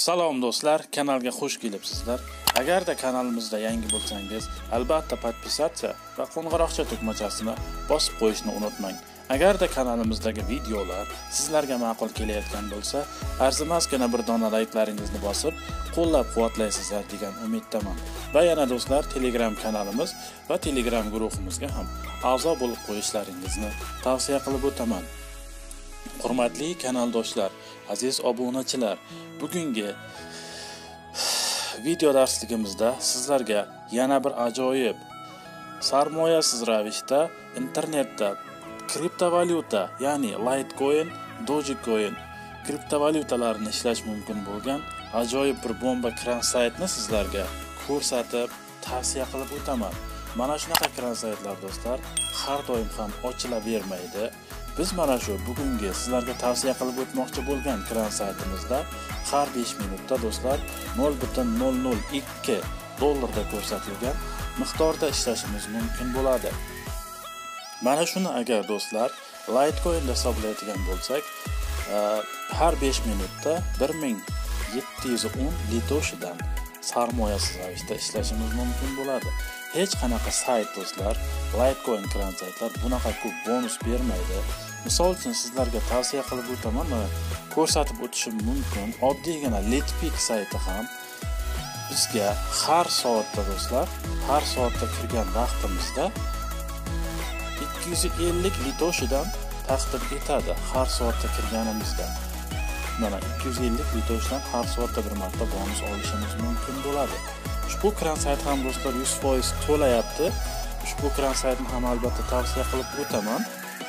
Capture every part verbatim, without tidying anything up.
Salom do'stlar, kanalga xush kelibsizlar. Agarda kanalimizda yangi bo'lsangiz, albatta podpisatsiya va qo'ng'iroqcha tugmachasini bosib qo'yishni unutmang. Agarda kanalimizdagi videolar sizlarga ma'qul kelayotgan bo'lsa, arzimasgina bir dona layklaringizni bosib, qo'llab-quvvatlaysizlar degan umiddaman. Va yana do'stlar, Telegram kanalimiz va Telegram guruhimizga ham a'zo bo'lib qo'yishlaringizni tavsiya qilib o'taman. Hurmatli kanaldoshlar, aziz obunachilar, bugungi video darsligimizda sizlarga yana bir ajoyib sarmoyasiz ravishda internetda kriptovalyuta, ya'ni Litecoin, Dogecoin kriptovalyutalarini ishlash mumkin bo'lgan ajoyib bir bomba kran saytni sizlarga ko'rsatib, tavsiya qilib o'taman. Mana shunaqa kran saytlar do'stlar har doim ham ochilavermaydi. Biz mana shu bugungi sizlarga tavsiya qilib o'tmoqchi bo'lgan kran saytimizda har besh minutda do'stlar nol butun nol nol ikki dollarda ko'rsatilgan miqdorda ishlashimiz mumkin bo'ladi. Mana shuni agar do'stlar Litecoin da hisoblaydigan bo'lsak, har besh minutda bir ming yetti yuz o'n litoshidan sarmoyasiz ravishda ishlashimiz mumkin bo'ladi. Hech qanaqa sayt do'stlar, Litecoin kran saytlar bunaqa ko'p bonus bermaydi. Misol uchun sizlarga tavsiya qilib o'taman, mana ko'rsatib o'tishim mumkin. Oddiygina Litpik sayti ham bizga har soatda do'stlar, har soatda kirgan vaqtimizda ikki yuz ellik litoshidan taqdim etadi har soatda kirganimizda. Mana ikki yuz ellik litoshidan har soatda bir marta bonus olishimiz mumkin bo'ladi. Ushbu kran sayt ham do'stlar yuz foiz to'layapti. Ushbu kran saytni ham albatta tavsiya qilib o'taman.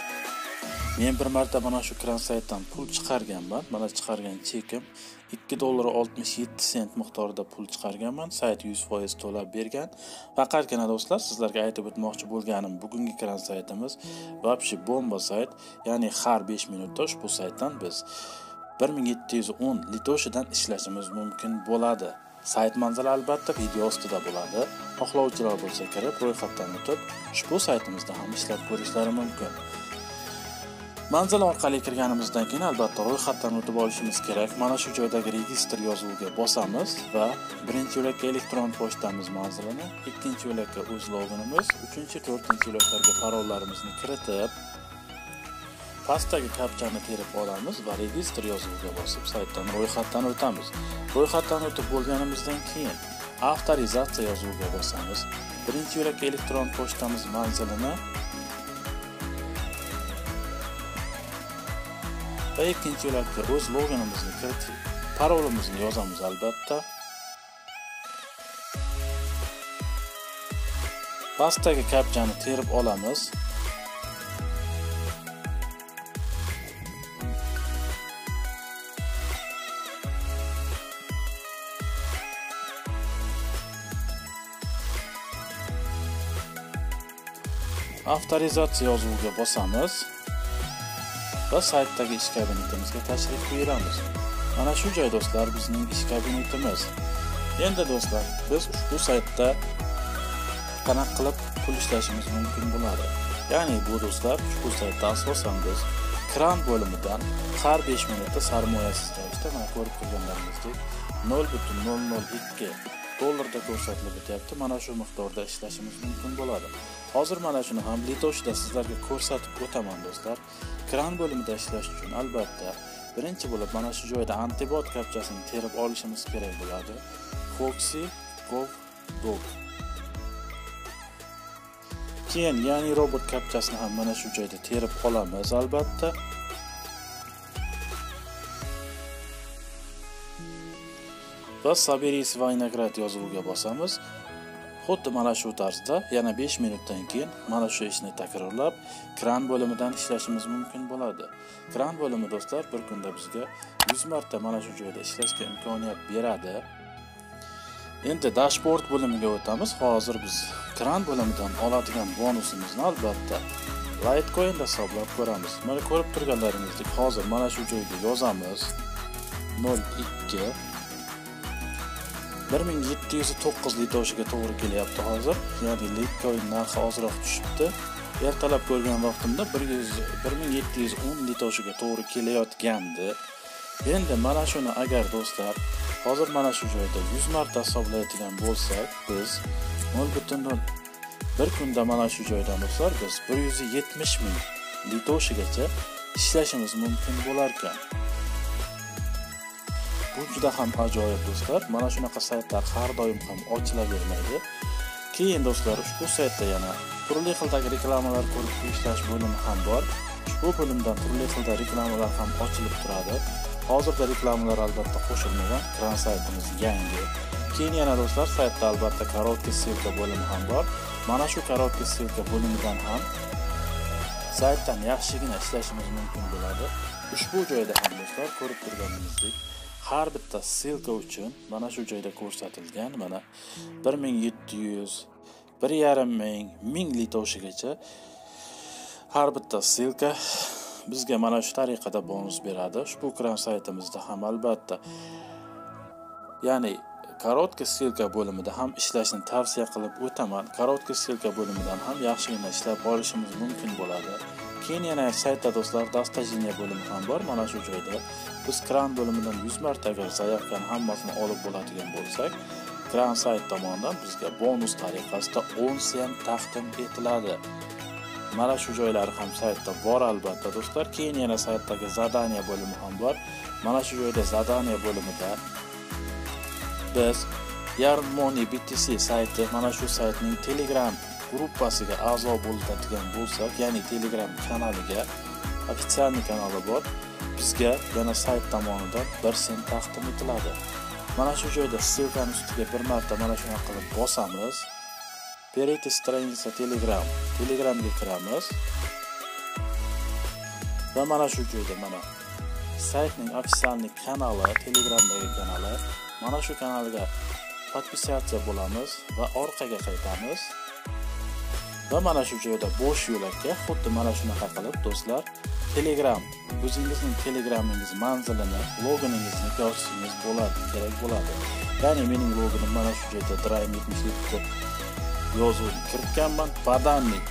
Men bir marta mana shu kran saytdan pul chiqarganman. Mana chiqargan chekim ikki dollar oltmish yetti sent miqdorida pul chiqarganman. Sayt yuz foiz to'lab bergan. Faqatgina do'stlar sizlarga aytib o'tmoqchi bo'lganim, bugungi kran saytimiz vobshe bomba sayt, ya'ni har besh minutda ushbu saytdan biz bir ming yetti yuz o'n litoshidan ishlashimiz mumkin bo'ladi. Sayt manzili albatta video ostida bo'ladi. Xohlovchilar bo'lsa kirib ro'yxatdan o'tib, ushbu saytimizda ham ishlab ko'rishlari mumkin. Manzil orqali kirganimizdan keyin albatta ro'yxatdan o'tib olishimiz kerak. Mana shu joydagi registr yozuviga bosamiz va birinchi yo'lakka elektron pochtamiz manzilini, ikkinchi yo'lakka o'z loginimiz, uchinchi, to'rtinchi yo'laklarga parollarimizni kiritib, pastdagi kapchani terib olamiz va registr yozuviga bosib saytdan ro'yxatdan o'tamiz. Ro'yxatdan o'tib bo'lganimizdan keyin avtorizatsiya yozuviga bosamiz. Birinchi yo'lakka elektron pochtamiz manzilini va ikkinchi yo'lakka o'z loginimizni kiritib, parolimizni yozamiz albatta. Pastdagi kapchani terib olamiz. Avtorizatsiya yozuviga bosamiz va saytdagi ish kabinetimizga tashrif buyuramiz. Mana shu joy do'stlar bizning ish kabinetimiz. Endi do'stlar, biz ushbu saytda qanaqa qilib pul ishlashimiz mumkin bo'ladi. Ya'ni bu do'stlar, ushbu saytda asosan biz kran bo'limidan har besh minutda sarmoyasiz ravishda mana ko'rib turganlaringizdek nol butun nol nol ikki dollarda ko'rsatilib o'tyapti. Mana shu miqdorda ishlashimiz mumkin bo'ladi. Hozir mana shuni ham litoshda sizlarga ko'rsatib o'taman do'stlar. Kran bo'limida ishlash uchun albatta birinchi bo'lib mana shu joyda antibot kapchasini terib olishimiz kerak bo'ladi. Foxy Gov Dog. Keyin ya'ni robot kapchasini ham mana shu joyda terib olamiz albatta. Va Saberis Vaynagrat yozuviga bosamiz. Xuddi mana shu tarzda yana besh minutdan keyin mana shu ishni takrorlab kran bo'limidan ishlashimiz mumkin bo'ladi. Kran bo'limi do'stlar bir kunda bizga yuz marta mana shu joyda ishlashga imkoniyat beradi. Endi dashbord bo'limiga o'tamiz. Hozir biz kran bo'limidan oladigan bonusimizni albatta Litecoin da hisoblab ko'ramiz. Mana ko'rib turganlaringizdek, hozir mana shu joyga yozamiz. nol ikki bir ming yetti yuz to'qqiz litoshiga to'g'ri kelyapti hozir. Ya'ni Litecoin narxi ozroq tushibdi. Ertalab ko'rgan vaqtimda bir ming yetti yuz o'n litoshiga to'g'ri kelayotgandi. Endi mana shuni agar do'stlar Hozir mana shu joyda yuz marta hisoblaydigan bo'lsak, biz nol butun bir kunda mana shu joydan do'stlar biz bir yuz yetmish ming litoshigacha ishlashimiz mumkin bo'lar ekan. Bu juda ham ajoyib do'stlar. Mana shunaqa saytlar har doim ham ochilavermaydi. Keyin do'stlar, ushbu saytda yana turli xildagi reklamalar ko'rib ishlash bo'limi ham bor. Ushbu bo'limdan turli xilda reklamalar ham ochilib turadi. Hozirda reklamalar albatta qo'shilmagan, ekran saytimiz yangi. Keyin yana do'stlar, saytda albatta korotka ssilka bo'limi ham bor. Mana shu korotka ssilka bo'limidan ham saytdan yaxshigina ishlashimiz mumkin bo'ladi. Ushbu joyda ham do'stlar ko'rib turganingizdek, har bitta ssilka uchun mana shu joyda ko'rsatilgan mana bir ming yetti yuz, bir yarim ming, ming litoshigacha har bitta ssilka bizga mana shu tariqada bonus beradi. Ushbu ekran saytimizda ham albatta ya'ni korotka ssilka bo'limida ham ishlashni tavsiya qilib o'taman. Korotka ssilka bo'limidan ham yaxshigina ishlab olishimiz mumkin bo'ladi. Keyin yana saytda do'stlar dastajniya bo'limi ham bor. Mana shu joyda biz kran bo'limidan yuz marta agar zaявkani hammasini olib bo'ladigan bo'lsak, kran sayt tomonidan bizga bonus tariqasida o'n sent taqdim etiladi. Mana shu joylari ham saytda bor albatta do'stlar. Keyin yana saytdagi zadaniya bo'limi ham bor. Mana shu joyda zadaniya bo'limida biz Yarmoni B T C sayti, mana shu saytning Telegram gruppasiga a'zo bo'ladigan bo'lsak, ya'ni Telegram kanaliga, ofitsial kanali bor, bizga yana sayt tomonidan bir sent taqdim etiladi. Mana shu joyda ssilkani ustiga bir marta mana shunday qilib bosamiz. Pereyte страница Telegram. Telegramga kiramiz. Va mana shu joyda mana saytning ofitsial kanali, Telegramdagi kanali, mana shu kanalga podpisatsiya bo'lamiz va orqaga qaytamiz. Va mana shu joyda bo'sh yo'lakka xuddi mana shunaqa qilib do'stlar, Telegram, o'zingizning Telegramingiz manzilini, logoningizni yozishingiz bo'ladi, kerak bo'ladi. Ya'ni mening logonim mana shu joyda Drive yetmish yetti yozuvni kiritganman, Badani.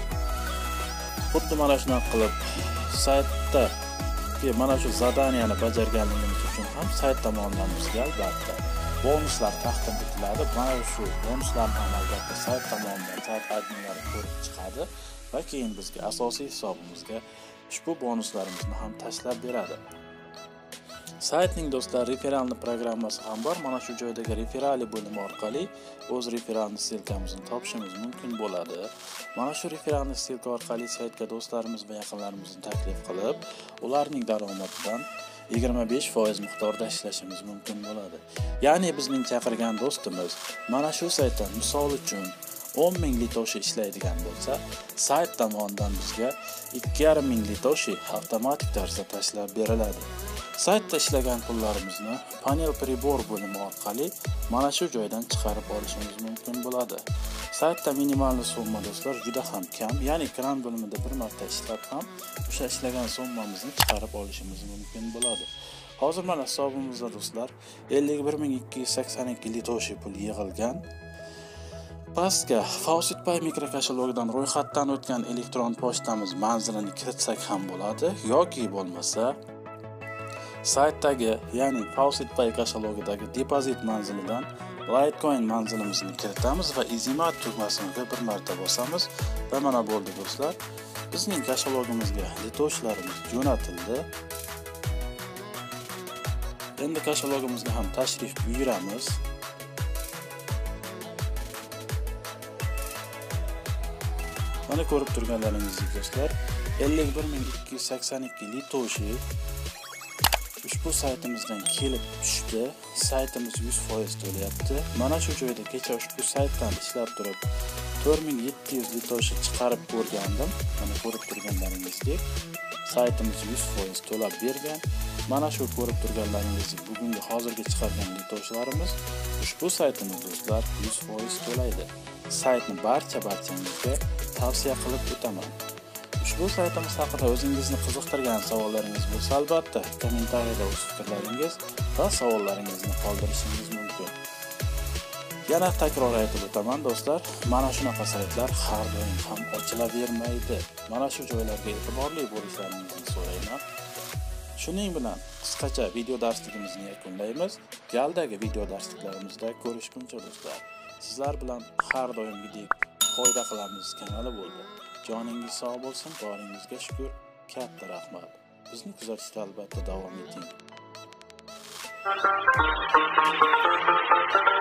Xuddi mana shunaqa qilib saytda mana shu zadaniyani bajarganligimiz uchun ham sayt tomonidan bizga albatta bonuslar taqdim etiladi. Mana shu bonuslarni ham albatta sayt tomonidan sayt adminlari ko'rib chiqadi va keyin bizga asosiy hisobimizga ushbu bonuslarimizni ham tashlab beradi. Saytning do'stlar referalni programmasi ham bor. Mana shu joydagi referali bo'limi orqali o'z referalni ssilkamizni topishimiz mumkin bo'ladi. Mana shu referalni ssilka orqali saytga do'stlarimiz va yaqinlarimizni taklif qilib, ularning daromadidan yigirma besh foiz miqdorda ishlashimiz mumkin bo'ladi. Ya'ni bizning chaqirgan do'stimiz mana shu saytdan misol uchun o'n ming litoshi ishlaydigan bo'lsa, sayt tomonidan bizga ikki yarim ming litoshi avtomatik tarzda tashlab beriladi. Saytda ishlagan pullarimizni panel pribor bo'limi orqali mana shu joydan chiqarib olishimiz mumkin bo'ladi. Saytda minimal summa do'stlar juda ham kam, ya'ni kran bo'limida bir marta ishlab ham o'sha ishlagan summamizni chiqarib olishimiz mumkin bo'ladi. Hozir mana hisobimizda do'stlar ellik bir ming ikki yuz sakson ikki litoshi pul yig'ilgan. Pastga FaucetPay mikrokashalogidan ro'yxatdan o'tgan elektron pochtamiz manzilini kiritsak ham bo'ladi yoki bo'lmasa saytdagi, ya'ni FaucetPay kashalogidagi depozit manzilidan Litecoin manzilimizni kiritamiz va Izimat tugmasiga bir marta bosamiz va mana bo'ldi do'stlar. Bizning kashalogimizga litoshlarimiz jo'natildi. Endi kashalogimizga ham tashrif buyuramiz. Mana ko'rib turganlaringizdek do'stlar, ellik bir ming ikki yuz sakson ikki litoshi ushbu saytimizdan kelib tushdi. Saytimiz yuz foiz to'layapti. Mana shu joyda kecha ushbu saytdan ishlab turib to'rt ming yetti yuz litoshi chiqarib ko'rgandim. Mana ko'rib turganlaringizdek saytimiz yuz foiz to'lab bergan. Mana shu ko'rib turganlaringizdek bugungi hozirgi chiqargan litoslarimiz ushbu saytimiz do'stlar yuz foiz to'laydi. Saytni barcha barchangizga tavsiya qilib o'taman. Ushbu saytimiz haqida o'zingizni qiziqtirgan savollaringiz bo'lsa, albatta kommentariyada o'z fikrlaringiz va savollaringizni qoldirishingiz mumkin. Yana takror aytib o'taman do'stlar, mana shunaqa saytlar har doim ham ochilavermaydi. Mana shu joylarga e'tiborli bo'lishlaringizni so'rayman. Shuning bilan qisqacha video darsligimizni yakunlaymiz. Galdagi video darsliklarimizda ko'rishguncha do'stlar. Sizlar bilan har doimgidek foyda qilamiz kanali bo'ldi. Joningiz sog' bo'lsin, boringizga shukr. Katta rahmat. Bizni kuzatishda albatta davom eting.